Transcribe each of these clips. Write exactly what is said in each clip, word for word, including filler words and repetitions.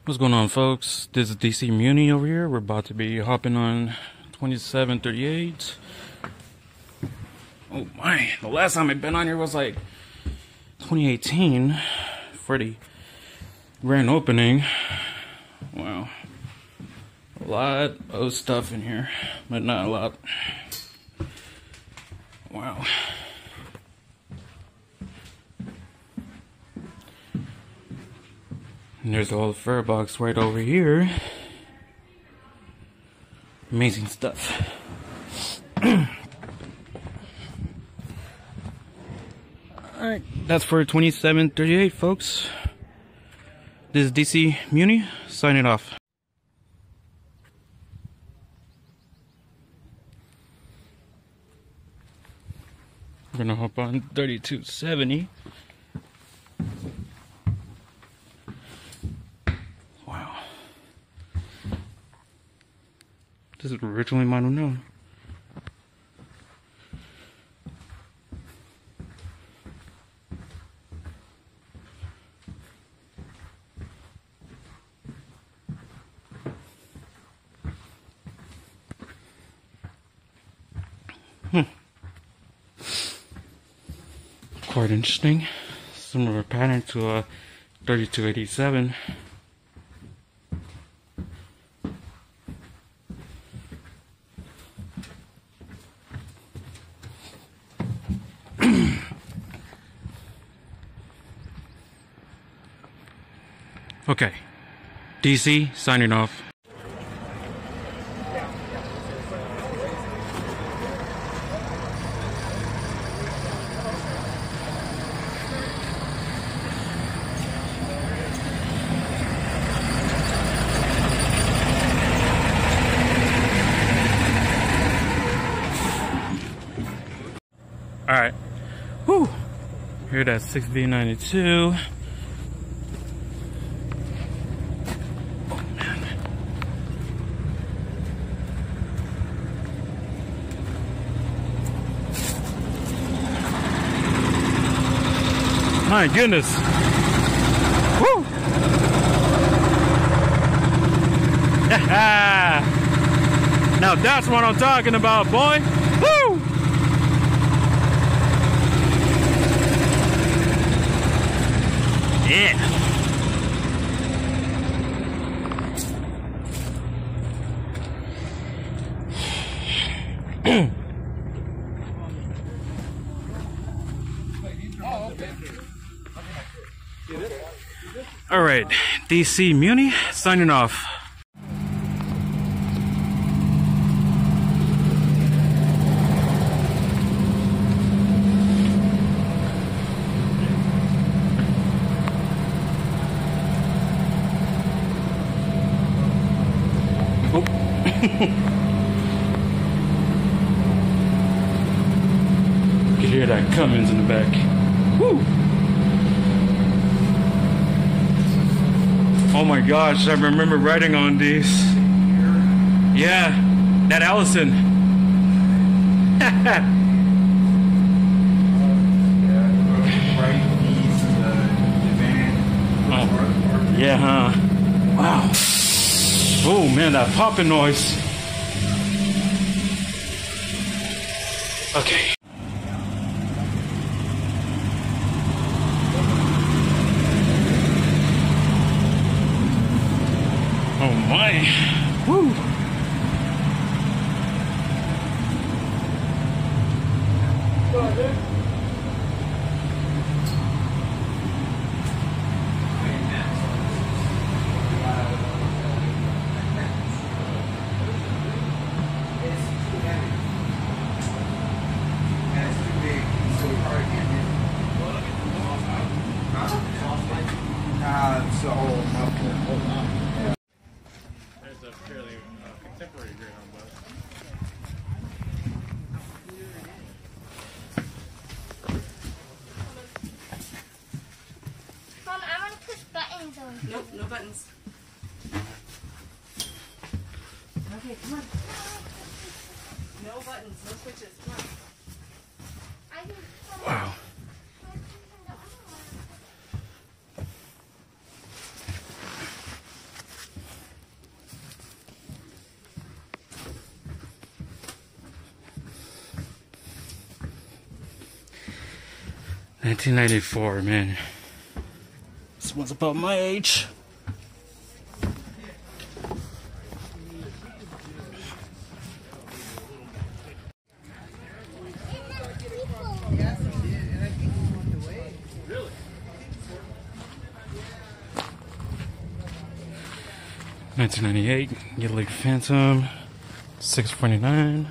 What's going on, folks? This is D C Muni over here. We're about to be hopping on twenty-seven thirty-eight. Oh my, the last time I've been on here was like twenty eighteen for the grand opening. Wow. A lot of stuff in here, but not a lot. Wow. And there's all the fur box right over here. Amazing stuff. Alright, that's for twenty-seven thirty-eight, folks. This is D C Muni, signing off. We're gonna hop on thirty-two seventy. Wow. This is originally mine unknown. Hmm. Quite interesting. Similar pattern to a thirty-two eighty-seven. Okay, D C signing off. All right, whoo! Here that six V ninety-two. My goodness. Woo! Now that's what I'm talking about, boy. Woo! Yeah. All right, D C Muni signing off. Oh. You can hear that Cummins in the back. Woo! Oh my gosh, I remember riding on these. Yeah, that Allison. Oh, yeah, huh? Wow. Oh man, that popping noise. Okay. Oh my. Woo. It's a whole hold on. There's a fairly uh, contemporary Greyhound bus. Mom, I want to push buttons on. Nope, no buttons. Okay, come on. No buttons, no switches. Come on. I can, Wow. nineteen ninety-four, man. This one's about my age. nineteen ninety-eight, Get League Phantom, six forty-nine.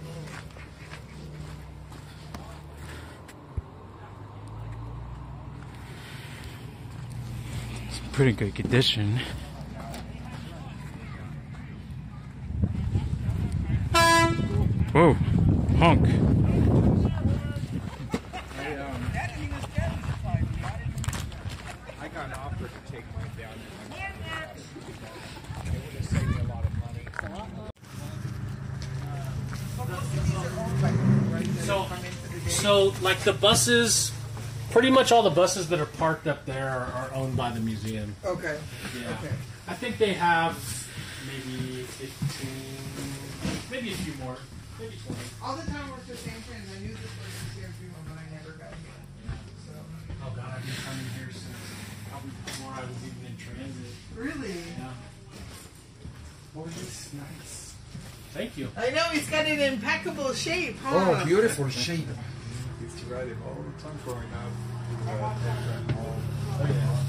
It's in pretty good condition. Whoa, honk. I got an offer to take mine down. It would have saved me a lot of money. So, so like the buses, pretty much all the buses that are parked up there are, are owned by the museum. Okay. Yeah. Okay. I think they have maybe fifteen, maybe a few more, maybe twenty. All the time works the same thing. I knew this was the same thing, but I never got here. So. Oh God, I've been coming here since probably before I was even in transit. Really? Yeah. Oh, it's nice. Thank you. I know he's got it in impeccable shape, huh? Oh, beautiful shape. Used to ride it all the time growing up. Oh yeah.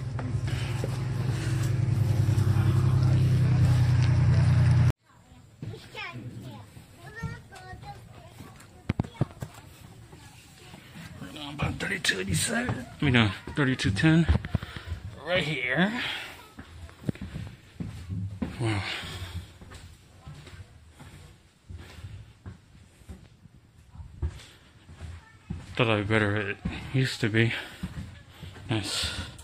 About thirty-two eighty-seven. I mean, no, thirty-two ten. Right here. Wow. Thought I'd be better at it. Used to be. Nice.